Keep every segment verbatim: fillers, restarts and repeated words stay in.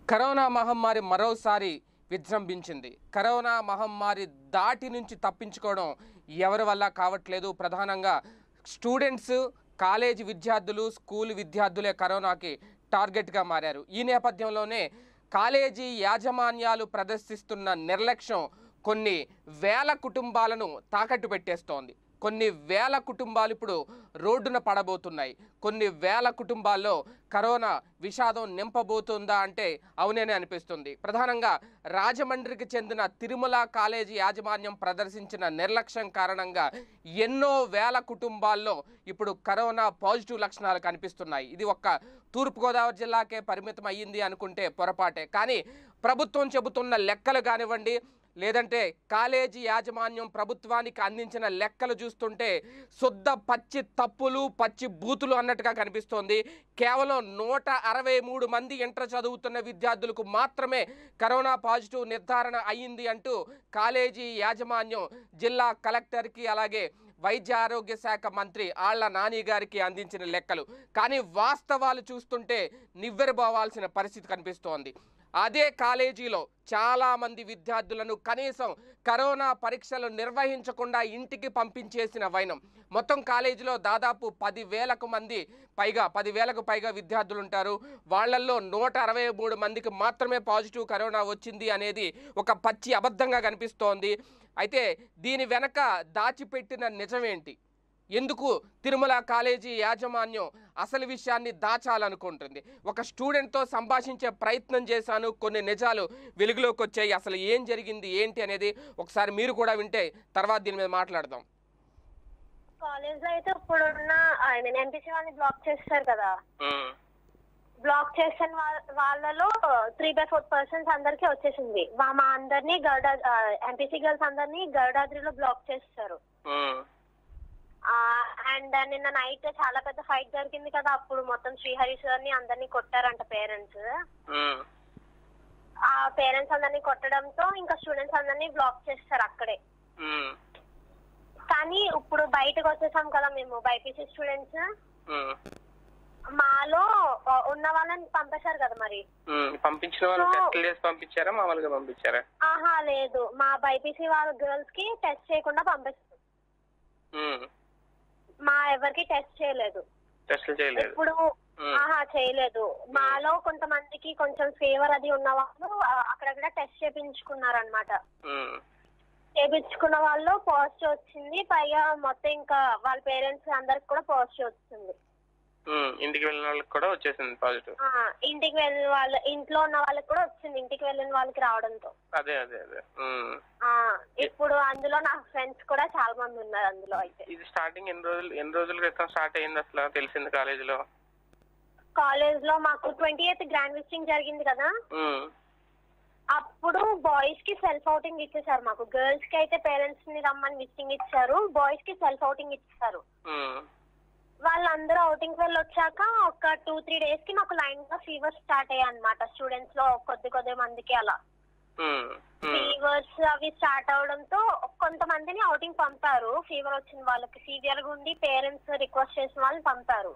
Corona మహమ్మారి మరోసారి విజృంభించింది. Corona మహమ్మారి దాటి నుంచి తప్పించుకోవడం ఎవరి వల్ల కావట్లేదు. ప్రధానంగా స్టూడెంట్స్, కాలేజీ విద్యార్థులు, స్కూల్ విద్యార్థులే కరోనాకి టార్గెట్గా మారారు. ఈ నేపథ్యంలోనే కాలేజీ యాజమాన్యాలు ప్రదర్శిస్తున్న నిర్లక్ష్యం కొన్ని వేల కుటుంబాలను తాకట్టు పెట్టేస్తోంది. కొన్ని వేల కుటుంబాలు ఇప్పుడు రోడ్డున పడబోతున్నాయి. కొన్ని వేల కుటుంబాల్లో కరోనా విషాదం నింపబోతుందా అంటే అవునేనే అనిపిస్తుంది. ప్రధానంగా రాజమండ్రికి చెందిన తిరుమల కాలేజీ యాజమాన్యం ప్రదర్శించిన నిర్లక్ష్యం కారణంగా ఎన్నో వేల కుటుంబాల్లో ఇప్పుడు కరోనా పాజిటివ్ లక్షణాలు కనిపిస్తున్నాయి. ఇది ఒక్క తూర్పుగోదావరి జిల్లాకే పరిమితం అయ్యింది అనుకుంటే పొరపాటే. కానీ ప్రభుత్వం చెబుతున్న లెక్కలు కానివ్వండి, లేదంటే కాలేజీ యాజమాన్యం ప్రభుత్వానికి అందించిన లెక్కలు చూస్తుంటే శుద్ధ పచ్చి తప్పులు, పచ్చి బూతులు అన్నట్టుగా కనిపిస్తోంది. కేవలం నూట అరవై మూడు మంది ఇంటర్ చదువుతున్న విద్యార్థులకు మాత్రమే కరోనా పాజిటివ్ నిర్ధారణ అయ్యింది అంటూ కాలేజీ యాజమాన్యం జిల్లా కలెక్టర్కి, అలాగే వైద్య ఆరోగ్య శాఖ మంత్రి ఆళ్ల నాని గారికి అందించిన లెక్కలు. కానీ వాస్తవాలు చూస్తుంటే నివ్వెరబోవాల్సిన పరిస్థితి కనిపిస్తోంది. అదే కాలేజీలో చాలామంది విద్యార్థులను కనీసం కరోనా పరీక్షలు నిర్వహించకుండా ఇంటికి పంపించేసిన వైనం. మొత్తం కాలేజీలో దాదాపు పదివేలకు మంది పైగా పదివేలకు పైగా విద్యార్థులు ఉంటారు. వాళ్ళల్లో నూట అరవై మూడు మందికి మాత్రమే పాజిటివ్ కరోనా వచ్చింది అనేది ఒక పచ్చి అబద్ధంగా కనిపిస్తోంది. అయితే దీని వెనక దాచిపెట్టిన నిజమేంటి? ఎందుకు తిరుమల కాలేజీ యాజమాన్యం అసలు విషయాన్ని దాచాలనుకుంటుంది? ఒక స్టూడెంట్తో సంభాషించే ప్రయత్నం చేశాను, కొన్ని నిజాలు వెలుగులోకి వచ్చాయి. అసలు ఏం జరిగింది ఏంటి అనేది ఒకసారి మీరు కూడా వింటే తర్వాత దీని మీద మాట్లాడదాం. కాలేజ్ లో అయితే ఇప్పుడున్న ఐ మీన్ ఎంపీసీ వాళ్ళని బ్లాక్ చేస్తారు కదా, బ్లాక్ చేసిన వాళ్ళలో త్రీ బై ఫోర్ పర్సెంట్ అందరికి వచ్చేసింది. మా అందరినీ గరుడ ఎంపీసీ గర్ల్స్ అందరినీ గరుడాద్రిలో బ్లాక్ చేస్తారు. అండ్ నిన్న నైట్ చాలా పెద్ద ఫైట్ జరిగింది కదా, అప్పుడు మొత్తం శ్రీహరి సార్ ని అందరినీ కొట్టారంట పేరెంట్స్. ఆ పేరెంట్స్ అందరినీ కొట్టడంతో ఇంకా స్టూడెంట్స్ అందరినీ బ్లాక్ చేస్తారు అక్కడే. కానీ ఇప్పుడు బయటకు వచ్చేసాం కదా మేము బైపీసీ స్టూడెంట్స్, మాలో ఉన్న వాళ్ళని పంపేశారు కదా. మరి పంపించిన వాళ్ళు పంపించారా, మామూలుగా పంపించారా? ఆహా లేదు, మా బైపీసీ వాళ్ళ గర్ల్స్ కి టెస్ట్ చేయకుండా పంపిస్తారు. మా ఎవరికి టెస్ట్ చేయలేదు ఇప్పుడు. ఆహా చేయలేదు. మాలో కొంతమందికి కొంచెం ఫీవర్ అది ఉన్న వాళ్ళు అక్కడక్కడ టెస్ట్ చేయించుకున్నారు అనమాట. చేయించుకున్న వాళ్ళు పాజిటివ్ వచ్చింది. పైగా మొత్తం ఇంకా వాళ్ళ పేరెంట్స్ అందరికి కూడా పాజిటివ్ వచ్చింది. ఇంటికి వెళ్ళిన వాళ్ళకి కూడా వచ్చేసింది పాజిటివ్. ఇంటికి వెళ్ళిన వాళ్ళ ఇంట్లో ఉన్న వాళ్ళకి కూడా వచ్చింది, ఇంటికి వెళ్ళిన వాళ్ళకి రావడంతో. అదే అదే అదే ఇప్పుడు అందులో నా ఫ్రెండ్స్ కూడా చాలా మంది ఉన్నారు అందులో. అయితే ఇది స్టార్టింగ్ ఎన్ని రోజులు ఎన్ని రోజుల క్రితం స్టార్ట్ అయింది అసలు తెలిసింది కాలేజీలో? కాలేజ్ లో మాకు ట్వంటీ ఎయిత్ గ్రాండ్ విజిటింగ్ జరిగింది కదా, అప్పుడు బాయ్స్ కి సెల్ఫ్ అవుటింగ్ ఇచ్చేసారు. మాకు గర్ల్స్ కి అయితే పేరెంట్స్ ని రమ్మని విజిటింగ్ ఇచ్చారు, బాయ్స్ కి సెల్ఫ్ అవుటింగ్ ఇచ్చేసారు. వాళ్ళందరూ అవుటింగ్ వెళ్ళి వచ్చాక ఒక టూ త్రీ డేస్ కి మాకు లైన్ గా ఫీవర్ స్టార్ట్ అయ్యాయి అనమాట. స్టూడెంట్స్ లో కొద్ది కొద్ది మందికి అలా ఫీవర్స్ అవి స్టార్ట్ అవడంతో కొంతమందిని అవుటింగ్ పంపారు. ఫీవర్ వచ్చిన వాళ్ళకి సివియర్ గా ఉండి పేరెంట్స్ రిక్వెస్ట్ చేసిన వాళ్ళని పంపారు.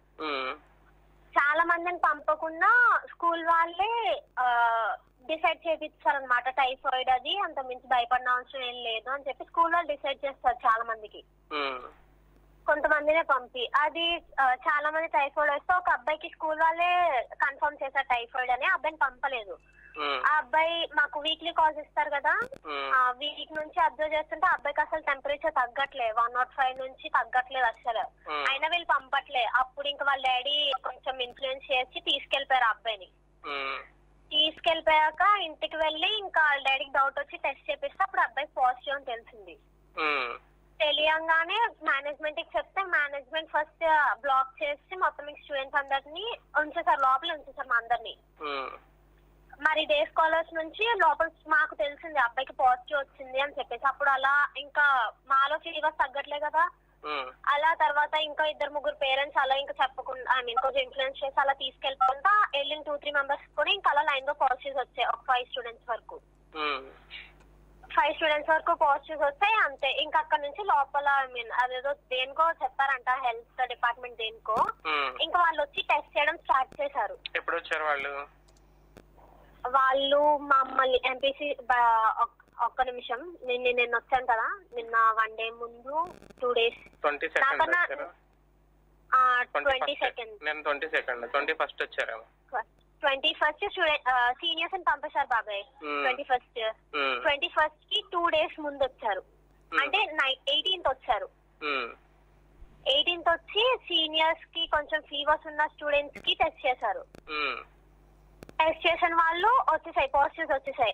చాలా మందిని పంపకుండా స్కూల్ వాళ్ళే డిసైడ్ చేయించారు అనమాట. టైఫాయిడ్ అది అంత మించి భయపడిన అవసరం ఏం లేదు అని చెప్పి స్కూల్ వాళ్ళు డిసైడ్ చేస్తారు చాలా మందికి. కొంతమందినే పంపి అది చాలా మంది టైఫాయిడ్ వస్తే ఒక అబ్బాయికి స్కూల్ వాళ్ళే కన్ఫర్మ్ చేశారు టైఫాయిడ్ అని, అబ్బాయిని పంపలేదు. ఆ అబ్బాయి మాకు వీక్లీ కాల్స్ ఇస్తారు కదా, వీక్ నుంచి అబ్జర్వ్ చేస్తుంటే అబ్బాయికి అసలు టెంపరేచర్ తగ్గట్లే, వన్ నాట్ ఫైవ్ నుంచి తగ్గట్లేదు అసలు. అయినా వీళ్ళు పంపట్లే. అప్పుడు ఇంకా వాళ్ళ డాడీ కొంచెం ఇన్ఫ్లుయెన్స్ చేసి తీసుకెళ్లిపోయారు ఆ అబ్బాయిని. తీసుకెళ్లిపోయాక ఇంటికి వెళ్ళి ఇంకా వాళ్ళ డాడీకి డౌట్ వచ్చి టెస్ట్ చేపిస్తే అప్పుడు అబ్బాయి పాజిటివ్ అని తెలిసింది. తెలియంగానే మేనేజ్మెంట్ కి చెప్తే మేనేజ్మెంట్ ఫస్ట్ బ్లాక్ చేసి మొత్తం స్టూడెంట్స్ అందరినీ ఉంచేసారు, లోపల ఉంచేసారు మా అందరినీ. మరి డే స్కాలర్స్ నుంచి లోపల మాకు తెలిసింది అబ్బాయికి పాజిటివ్ వచ్చింది అని చెప్పేసి. అప్పుడు అలా ఇంకా మాలో ఫీవర్ తగ్గట్లే కదా, అలా తర్వాత ఇంకా ఇద్దరు ముగ్గురు పేరెంట్స్ అలా ఇంకా చెప్పకుండా ఐ మీన్ కొంచెం ఇన్ఫ్లుయెన్స్ చేసి అలా తీసుకెళ్ళిపోతా వెళ్ళిన టూ త్రీ మెంబర్స్ కూడా ఇంకా అలా లైన్ లో పాజిటివ్స్ వచ్చాయి. ఒక ఫైవ్ స్టూడెంట్స్ వరకు ఫైవ్ స్టూడెంట్స్ వరకు పాజిటివ్స్ వస్తాయి అంతే. ఇంకా అక్కడ నుంచి లోపల ఐ మీన్ అదేదో దేనికో చెప్పారంట, హెల్త్ డిపార్ట్మెంట్ దేనికో, ఇంకా వాళ్ళు వచ్చి టెస్ట్ చేయడం స్టార్ట్ చేశారు. ఎప్పుడు వచ్చారు వాళ్ళు? వాళ్ళు మమ్మల్ని ఎంపీసీ ఒక్క నిమిషం నిన్న నేను వచ్చాను కదా నిన్న వన్ డే ముందు టూ డేస్ ట్వంటీ నాకన్నా సెకండ్ ట్వంటీ సెకండ్ నేను ట్వంటీ సెకండ్ ట్వంటీ ఫస్ట్ వచ్చారేమో ట్వంటీ ఫస్ట్ సీనియర్స్ అని పంపేశారు బాబాయ్ ట్వంటీ ఫస్ట్ ట్వంటీ ఫస్ట్ కి టూ డేస్ ముందు వచ్చారు అంటే ఎయిటీన్త్ వచ్చారు ఎయిటీన్త్ వచ్చి సీనియర్స్ కి కొంచెం ఫీవర్స్ ఉన్న స్టూడెంట్స్ కి టెస్ట్ చేశారు టెస్ట్ చేసిన వాళ్ళు వచ్చేసాయి పాజిటివ్స్ వచ్చేసాయి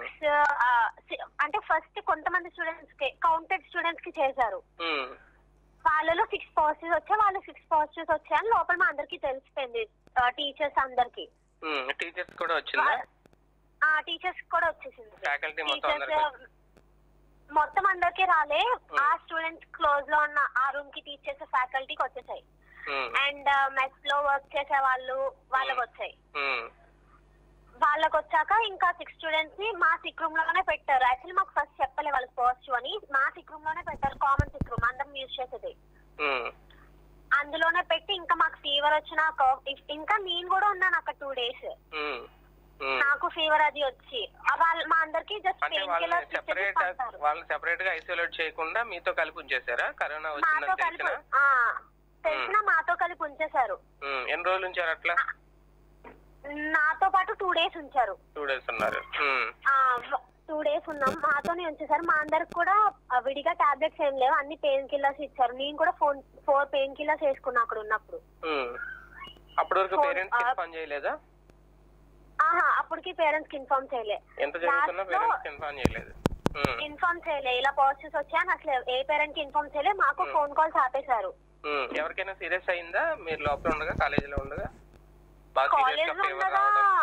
అంటే ఫస్ట్ కొంతమంది స్టూడెంట్స్ కి కౌంటెడ్ స్టూడెంట్స్ కి చేశారు వాళ్ళలో సిక్స్ పాజిటివ్స్ వచ్చాయి వాళ్ళు సిక్స్ పాజిటివ్స్ వచ్చాయని లోపల మా అందరికి తెలిసిపోయింది టీచర్స్ అందరికి టీచర్స్ కూడా వచ్చిందా టీచర్స్ కూడా వచ్చేసింది ఫ్యాకల్టీ మొత్తం అందరికి రాలే ఆ స్టూడెంట్స్ క్లోజ్ లో ఉన్న ఆ రూమ్ కి టీచ్ చేసే ఫ్యాకల్టీకి వచ్చేసాయి అండ్ మెస్ లో వర్క్ చేసే వాళ్ళు వాళ్ళకి వచ్చాయి వాళ్ళకి వచ్చాక ఇంకా సిక్స్ స్టూడెంట్స్ ని మా సిక్ రూమ్ లోనే పెట్టారు యాక్చువల్లీ మాకు ఫస్ట్ చెప్పలే వాళ్ళకి పాజిటివ్ అని మా సిక్ రూమ్ లోనే పెట్టారు కామన్ సిక్ రూమ్ అందరం యూజ్ చేసేది అందులోనే పెట్టి ఇంకా మాకు ఫీవర్ వచ్చిన ఇంకా నేను కూడా ఉన్నాను అక్కడ టూ డేస్ నాకు ఫీవర్ అది వచ్చి వాళ్ళు మా అందరికి జస్ట్ పెయిన్ కిల్లర్ వాళ్ళు సెపరేట్ గా ఐసోలేట్ చేయకుండా మీతో కలిపి ఉంచేసారా కరోనా మాతో కలిపి తెలిసిన మాతో కలిపి ఉంచేశారు ఎన్ని రోజులు ఉంచారు అట్లా నాతో పాటు టూ డేస్ ఉంచారు టూ డేస్ ఉన్నారు టూ డేస్ ఉన్నాం మాతోనే ఉంచేసారు మా అందరికి కూడా విడిగా టాబ్లెట్స్ ఏం లేవు అన్ని పెయిన్ కిల్లర్స్ ఇచ్చారు నేను కూడా ఫోన్ ఫోర్ పెయిన్ కిల్లర్స్ వేసుకున్నా అక్కడ ఉన్నప్పుడు అప్పటి వరకు పేరెంట్స్ ఇన్ఫార్మ్ చేయలేదా ఆహా అప్పటికి పేరెంట్స్ కి ఇన్ఫార్మ్ చేయలేదు ఎంత జరుగుతున్నా పేరెంట్స్ ఇన్ఫార్మ్ చేయలేదు ఇన్ఫార్మ్ చేయలే ఇలా పాజిటివ్స్ వచ్చాయని అసలు ఏ పేరెంట్ కి ఇన్ఫార్మ్ చేయలేదు మాకు ఫోన్ కాల్స్ ఆపేశారు ఎవరికైనా సీరియస్ అయిందా మీరు లోపల ఉండగా కాలేజీలో ఉండగా కాలేజ్ లో ఉండగా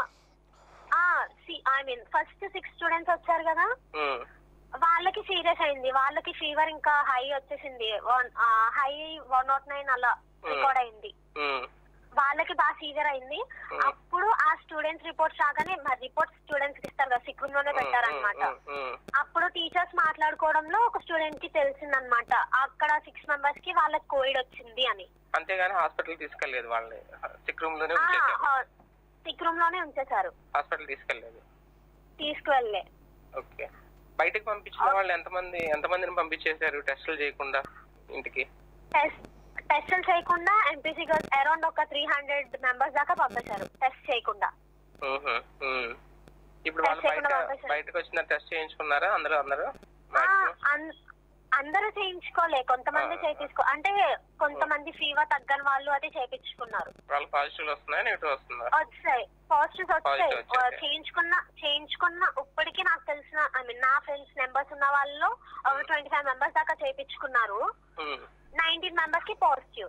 I mean first six students వచ్చారు కదా వాళ్ళకి సీరియస్ అయింది వాళ్ళకి ఫీవర్ ఇంకా హై వచ్చేసింది హై వన్ నాట్ నైన్ అలా రికార్డ్ అయింది వాళ్ళకి బాగా సీవియర్ అయింది అప్పుడు ఆ స్టూడెంట్స్ రిపోర్ట్స్ రాగానే మరి రిపోర్ట్స్ స్టూడెంట్స్ కి ఇస్తారు కదా సిక్ రూమ్ లోనే పెట్టారనమాట అప్పుడు టీచర్స్ మాట్లాడుకోవడంలో ఒక స్టూడెంట్ కి తెలిసిందనమాట అక్కడ సిక్స్ మెంబర్స్ కి వాళ్ళకి కోవిడ్ వచ్చింది అని అంతేగాని హాస్పిటల్ తీసుకెళ్లేదు వాళ్ళని సిక్ రూమ్ లోనే సిక్ రూమ్ లోనే ఉంచేశారు హాస్పిటల్ తీసుకెళ్లేదు తీసుకువెళ్ళే ఓకే బయటకు పంపించిన వాళ్ళు ఎంతమంది ఎంతమందిని పంపించేశారు టెస్టులు చేయకుండా ఇంటికి టెస్టులు చేయకుండా ఎంపీసీ గర్ల్స్ అరౌండ్ ఒక త్రీ హండ్రెడ్ మెంబర్స్ దాకా పంపించారు టెస్ట్ చేయకుండా ఇప్పుడు వాళ్ళు బయటకు వచ్చిన టెస్ట్ చేయించుకున్నారా అందరూ అందరూ అందరూ చేయించుకోలే కొంతమంది చేయించుకో అంటే కొంతమంది ఫీవర్ తగ్గని వాళ్ళు అయితే చేయించుకున్నారు వాళ్ళు పాజిటివ్ వస్తున్నాయి నెగిటివ్ వస్తున్నాయి వచ్చాయి పాజిటివ్ వచ్చాయి చేయించుకున్న చేయించుకున్న ఇప్పటికీ నాకు తెలిసిన ఐ మీన్ నా ఫ్రెండ్స్ నెంబర్స్ ఉన్న వాళ్ళు ఒక ట్వంటీ ఫైవ్ మెంబర్స్ దాకా చేయించుకున్నారు నైన్టీన్ మెంబర్స్ కి పాజిటివ్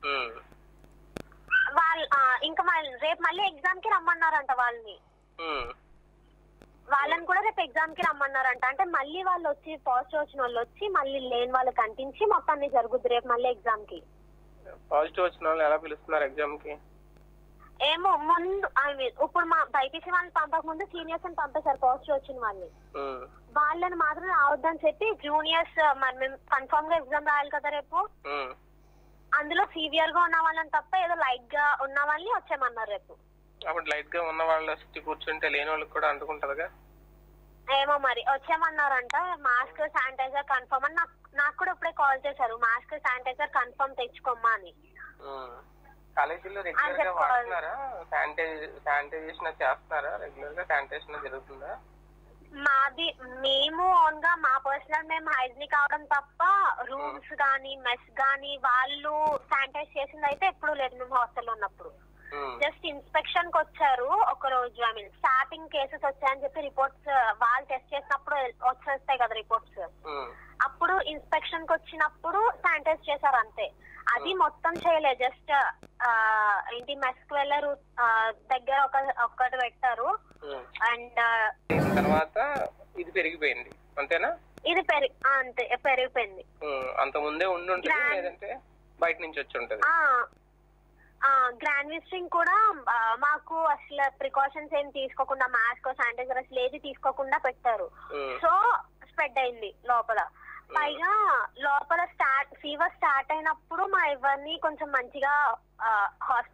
వాళ్ళు ఇంకా రేపు మళ్ళీ ఎగ్జామ్ కి రమ్మన్నారంట వాళ్ళని వాళ్ళని కూడా రేపు ఎగ్జామ్ కి రమ్మన్నారంట అంటే మళ్ళీ వాళ్ళు వచ్చి పాజిటివ్ వచ్చిన వాళ్ళు వచ్చి మళ్ళీ లేని వాళ్ళకి అంటించి మొత్తాన్ని జరుగుద్ది రేపు మళ్ళీ ఎగ్జామ్ కి పాజిటివ్ వచ్చిన వాళ్ళు ఎలా పిలుస్తున్నారు ఎగ్జామ్ కి ఏమో ముందు ఐ మీన్ ఇప్పుడు మా బైపీసీ వాళ్ళని పంపక ముందు సీనియర్స్ అని పంపేశారు పాజిటివ్ వచ్చిన వాళ్ళని వాళ్ళని మాత్రం రావద్దని చెప్పి జూనియర్స్ మేము కన్ఫర్మ్ గా ఎగ్జామ్ రాయాలి కదా రేపు అందులో సీవియర్ గా ఉన్న వాళ్ళని తప్ప ఏదో లైట్ గా ఉన్న వాళ్ళని వచ్చామన్నారు రేపు అప్పుడు లైట్ గా ఉన్న వాళ్ళు కూర్చుంటే లేని వాళ్ళకి కూడా అంటుకుంటదిగా ఏమో మరి వచ్చామన్నారంట మాస్క్ శానిటైజర్ కన్ఫర్మ్ అని నాకు నాకు కూడా ఇప్పుడే కాల్ చేశారు మాస్క్ శానిటైజర్ కన్ఫర్మ్ తెచ్చుకోమ్మా అని కాలేజీలో రెగ్యులర్ గా వాడుతున్నారా శానిటైజేషన్ చేస్తున్నారా రెగ్యులర్ గా శానిటైజేషన్ జరుగుతుందా మాది మేము ఓన్ గా మా పర్సనల్ మేము హైజీనిక్ అవడం తప్ప రూమ్స్ గానీ మెస్ గానీ వాళ్ళు శానిటైజ్ చేసింది అయితే ఎప్పుడు లేదు మేము హాస్టల్లో ఉన్నప్పుడు జస్ట్ ఇన్స్పెక్షన్ కి వచ్చారు ఒక రోజు ఐ మీన్ స్టార్టింగ్ కేసెస్ వచ్చాయని చెప్పి రిపోర్ట్స్ వాళ్ళు టెస్ట్ చేసినప్పుడు వచ్చేస్తాయి కదా రిపోర్ట్స్ అప్పుడు ఇన్స్పెక్షన్ కి వచ్చినప్పుడు శానిటైజ్ చేశారు అంతే అది మొత్తం చేయలేదు జస్ట్ ఏంటి మెస్ కి వెళ్ళారు దగ్గర ఒక ఒక్కటి పెట్టారు అండ్ తర్వాత ఇది పెరిగిపోయింది అంతేనా ఇది పెరిగి అంతే పెరిగిపోయింది అంత ముందే ఉండి ఉంటుంది లేదంటే బయట నుంచి వచ్చి ఉంటది గ్రాండ్ విజిటింగ్ కూడా మాకు అసలు ప్రికాషన్స్ ఏం తీసుకోకుండా మాస్క్ శానిటైజర్ అసలు ఏది తీసుకోకుండా పెట్టారు సో స్ప్రెడ్ అయింది లోపల పైగా లోపల స్టార్ట్ ఫీవర్ స్టార్ట్ అయినప్పుడు మా ఎవరిని కొంచెం మంచిగా హాస్పిటల్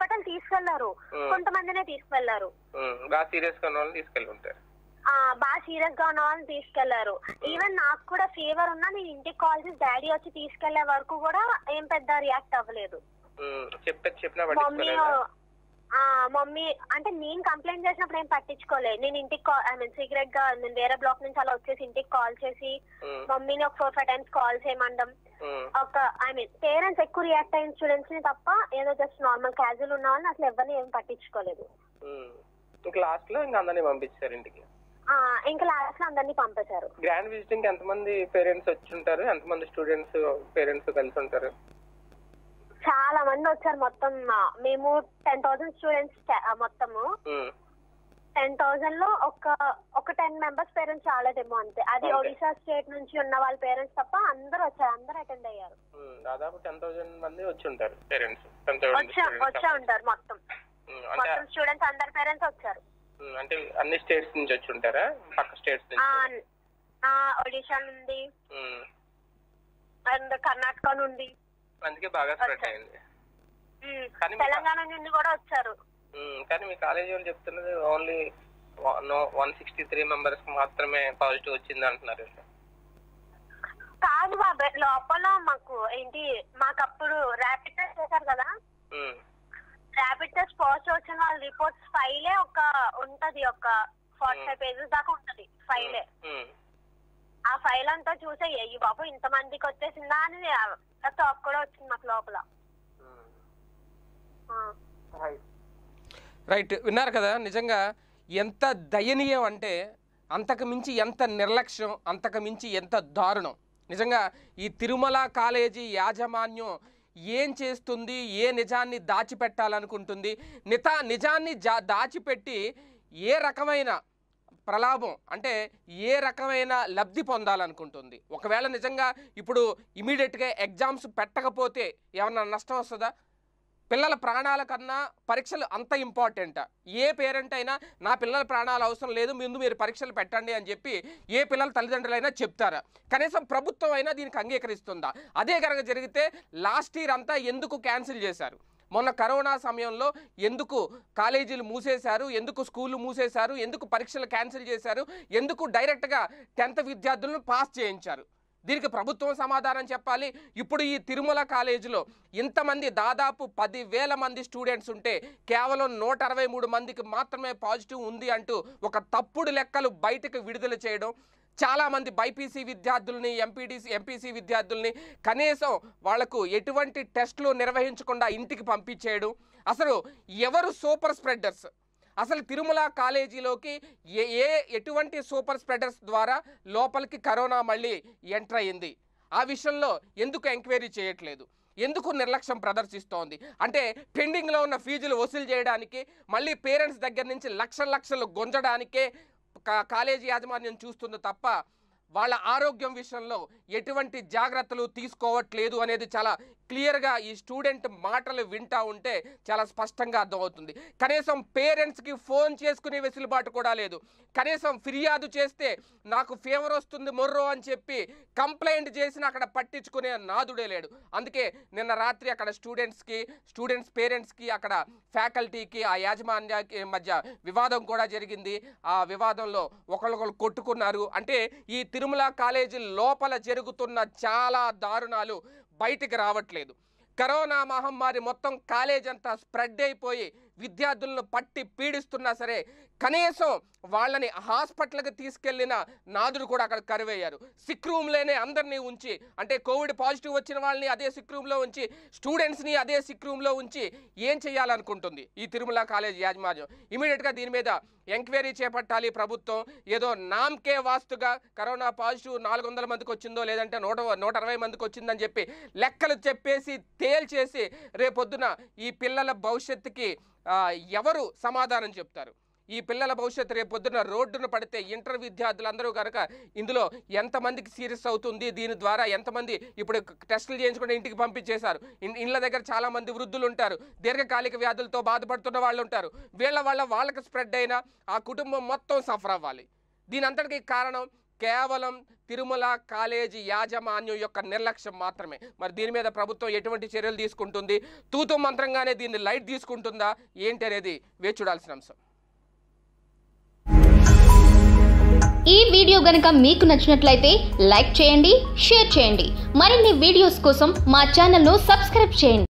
జాగ్రత్తలు తీసుకెళ్లారు, కొంతమందినే తీసుకెళ్లారు. బాగా సీరియస్ గా ఉన్న వాళ్ళని తీసుకెళ్ళి ఉంటారు. బాగా సీరియస్ గా ఉన్న వాళ్ళని తీసుకెళ్లారు. ఈవెన్ నాకు కూడా ఫీవర్ ఉన్నా నేను ఇంటికి కాల్ చేసి డాడీ వచ్చి తీసుకెళ్లే వరకు కూడా ఏం పెద్ద రియాక్ట్ అవ్వలేదు. మమ్మీ మమ్మీ అంటే నేను కంప్లైంట్ చేసినప్పుడు ఏం పట్టించుకోలేదు. నేను ఇంటికి ఐ మీన్ సీక్రెట్ గా నేను వేరే బ్లాక్ నుంచి అలా వచ్చేసి ఇంటికి కాల్ చేసి మమ్మీని ఒక ఫోర్ ఫైవ్ టైమ్స్ కాల్ చేయమండం. ఒక ఐ మీన్ పేరెంట్స్ ఎక్కువ రియాక్ట్ అయిన స్టూడెంట్స్ ని తప్ప ఏదో జస్ట్ నార్మల్ క్యాజువల్ ఉన్న వాళ్ళని అసలు ఎవరిని ఏం పట్టించుకోలేదు. క్లాస్ లో ఇంకా అందరినీ పంపించారు ఇంటికి. ఇంకా లాస్ట్ లో అందరినీ పంపించారు. గ్రాండ్ విజిటింగ్ ఎంత మంది పేరెంట్స్ వచ్చి ఉంటారు, ఎంత మంది స్టూడెంట్స్ పేరెంట్స్ కలిసి ఉంటారు? చాలా మంది వచ్చారు. మొత్తం మేము టెన్ థౌసండ్ స్టూడెంట్స్ మొత్తము. టెన్ థౌసండ్ లో ఒక ఒక టెన్ మెంబర్స్ పేరెంట్స్ రాలేదేమో అంతే. అది ఒడిశా స్టేట్ నుంచి ఉన్న వాళ్ళ పేరెంట్స్ తప్ప అందరూ వచ్చారు, అందరూ అటెండ్ అయ్యారు. దాదాపు టెన్ థౌసండ్ మంది వచ్చి ఉంటారు పేరెంట్స్. వచ్చా ఉంటారు మొత్తం మొత్తం స్టూడెంట్స్ అందరి పేరెంట్స్ వచ్చారు. అంటే అన్ని స్టేట్స్ నుంచి వచ్చి ఉంటారా? పక్క స్టేట్స్ నుంచి? ఒడిశా నుండి అండ్ కర్ణాటక నుండి. అందుకే బాగా స్ప్రెడ్ అయింది. తెలంగాణ నుండి కూడా వచ్చారు. కానీ మీ కాలేజీ వాళ్ళు చెప్తున్నది only one sixty three members మాత్రమే పాజిటివ్ వచ్చింది అంటున్నారు. కాదు బాబా, లోపల మాకు ఏంటి మాకు అప్పుడు ర్యాపిడ్ టెస్ట్ చేశారు కదా, ర్యాపిడ్ టెస్ట్ పాజిటివ్ వచ్చిన వాళ్ళ రిపోర్ట్స్ ఫైలే ఒక ఉంటది, ఒక ఫార్టీ ఫైవ్ పేజెస్ దాకా ఉంటది ఫైలే. ఆ ఫైల్ అంతా చూసే అయ్యి బాబు ఇంత మందికి వచ్చేసిందా అని టాక్ కూడా వచ్చింది మాకు లోపల. రైట్, విన్నారు కదా. నిజంగా ఎంత దయనీయం అంటే అంతకు మించి ఎంత నిర్లక్ష్యం, అంతకు మించి ఎంత దారుణం. నిజంగా ఈ తిరుమల కాలేజీ యాజమాన్యం ఏం చేస్తుంది, ఏ నిజాన్ని దాచిపెట్టాలనుకుంటుంది, నితా నిజాన్ని జా దాచిపెట్టి ఏ రకమైన ప్రలాభం అంటే ఏ రకమైన లబ్ధి పొందాలనుకుంటుంది. ఒకవేళ నిజంగా ఇప్పుడు ఇమీడియట్గా ఎగ్జామ్స్ పెట్టకపోతే ఏమన్నా నష్టం వస్తుందా? పిల్లల ప్రాణాల కన్నా పరీక్షలు అంత ఇంపార్టెంటా? ఏ పేరెంట్ అయినా నా పిల్లల ప్రాణాలు అవసరం లేదు, ముందు మీరు పరీక్షలు పెట్టండి అని చెప్పి ఏ పిల్లల తల్లిదండ్రులైనా చెప్తారా? కనీసం ప్రభుత్వం అయినా దీనికి అంగీకరిస్తుందా? అదే కనుక జరిగితే లాస్ట్ ఇయర్ అంతా ఎందుకు క్యాన్సిల్ చేశారు? మొన్న కరోనా సమయంలో ఎందుకు కాలేజీలు మూసేశారు, ఎందుకు స్కూళ్ళు మూసేశారు, ఎందుకు పరీక్షలు క్యాన్సిల్ చేశారు, ఎందుకు డైరెక్ట్గా టెన్త్ విద్యార్థులను పాస్ చేయించారు? దీనికి ప్రభుత్వం సమాధానం చెప్పాలి. ఇప్పుడు ఈ తిరుమల కాలేజీలో ఇంతమంది దాదాపు పదివేల మంది స్టూడెంట్స్ ఉంటే కేవలం నూట అరవై మూడు మందికి మాత్రమే పాజిటివ్ ఉంది అంటూ ఒక తప్పుడు లెక్కలు బయటకు విడుదల చేయడం, చాలామంది బైపీసీ విద్యార్థుల్ని ఎంపీడీసీ ఎంపీసీ విద్యార్థుల్ని కనీసం వాళ్లకు ఎటువంటి టెస్టులు నిర్వహించకుండా ఇంటికి పంపించేయడం. అసలు ఎవరు సూపర్ స్ప్రెడర్స్? అసలు తిరుమల కాలేజీలోకి ఏ ఏ ఎటువంటి సూపర్ స్ప్రెడర్స్ ద్వారా లోపలికి కరోనా మళ్ళీ ఎంటర్ అయ్యింది? ఆ విషయంలో ఎందుకు ఎంక్వైరీ చేయట్లేదు? ఎందుకు నిర్లక్ష్యం ప్రదర్శిస్తోంది? అంటే పెండింగ్లో ఉన్న ఫీజులు వసూలు చేయడానికి, మళ్ళీ పేరెంట్స్ దగ్గర నుంచి లక్షల లక్షలు గుంజడానికే కాలేజీ యాజమాన్యం చూస్తుంది తప్ప వాళ్ళ ఆరోగ్యం విషయంలో ఎటువంటి జాగ్రత్తలు తీసుకోవట్లేదు అనేది చాలా క్లియర్గా ఈ స్టూడెంట్ మాటలు వింటా ఉంటే చాలా స్పష్టంగా అర్థమవుతుంది. కనీసం పేరెంట్స్కి ఫోన్ చేసుకునే వెసులుబాటు కూడా లేదు. కనీసం ఫిర్యాదు చేస్తే నాకు ఫీవర్ వస్తుంది మొర్రో అని చెప్పి కంప్లైంట్ చేసిన అక్కడ పట్టించుకునే నాదుడే లేడు. అందుకే నిన్న రాత్రి అక్కడ స్టూడెంట్స్కి స్టూడెంట్స్ పేరెంట్స్కి అక్కడ ఫ్యాకల్టీకి ఆ యాజమాన్యానికి మధ్య వివాదం కూడా జరిగింది. ఆ వివాదంలో ఒకళ్ళొకళ్ళు కొట్టుకున్నారు. అంటే ఈ తిరుమల కాలేజీ లోపల జరుగుతున్న చాలా దారుణాలు బయటికి రావట్లేదు. కరోనా మహమ్మారి మొత్తం కాలేజ్ అంతా స్ప్రెడ్ అయిపోయి విద్యార్థులను పట్టి పీడిస్తున్నా సరే కనీసం వాళ్ళని హాస్పిటల్కి తీసుకెళ్లిన నాదుడు కూడా అక్కడ కరువయ్యారు. సిక్ రూమ్లోనే అందరినీ ఉంచి, అంటే కోవిడ్ పాజిటివ్ వచ్చిన వాళ్ళని అదే సిక్ రూమ్లో ఉంచి, స్టూడెంట్స్ని అదే సిక్ రూమ్లో ఉంచి ఏం చేయాలనుకుంటుంది ఈ తిరుమల కాలేజ్ యాజమాన్యం? ఇమీడియట్గా దీని మీద ఎంక్వైరీ చేపట్టాలి ప్రభుత్వం. ఏదో నామ్కే వాస్తుగా కరోనా పాజిటివ్ నాలుగు వందల మందికి వచ్చిందో లేదంటే నూట నూట అరవై మందికి వచ్చిందని చెప్పి లెక్కలు చెప్పేసి తేల్చేసి రేపొద్దున ఈ పిల్లల భవిష్యత్తుకి ఎవరు సమాధానం చెప్తారు? ఈ పిల్లల భవిష్యత్తు రేపొద్దున రోడ్డున పడితే ఇంటర్ విద్యార్థులందరూ కనుక ఇందులో ఎంతమందికి సీరియస్ అవుతుంది, దీని ద్వారా ఎంతమంది ఇప్పుడు టెస్టులు చేయించుకుంటే ఇంటికి పంపించేశారు. ఇళ్ళ దగ్గర చాలామంది వృద్ధులు ఉంటారు, దీర్ఘకాలిక వ్యాధులతో బాధపడుతున్న వాళ్ళు ఉంటారు. వీళ్ళ వల్ల వాళ్ళకి స్ప్రెడ్ అయినా ఆ కుటుంబం మొత్తం సఫర్ అవ్వాలి. దీని అంతటికీ కారణం కేవలం తిరుమల కాలేజీ యాజమాన్యం యొక్క నిర్లక్ష్యం మాత్రమే. మరి దీని మీద ప్రభుత్వం ఎటువంటి చర్యలు తీసుకుంటుంది, తూతు మంత్రంగానే దీన్ని లైట్ తీసుకుంటుందా ఏంటి అనేది వేచి చూడాల్సిన అంశం. ఈ వీడియో గనుక మీకు నచ్చినట్లయితే లైక్ చేయండి, షేర్ చేయండి. మరిన్ని వీడియోస్ కోసం మా ఛానల్ను సబ్స్క్రైబ్ చేయండి.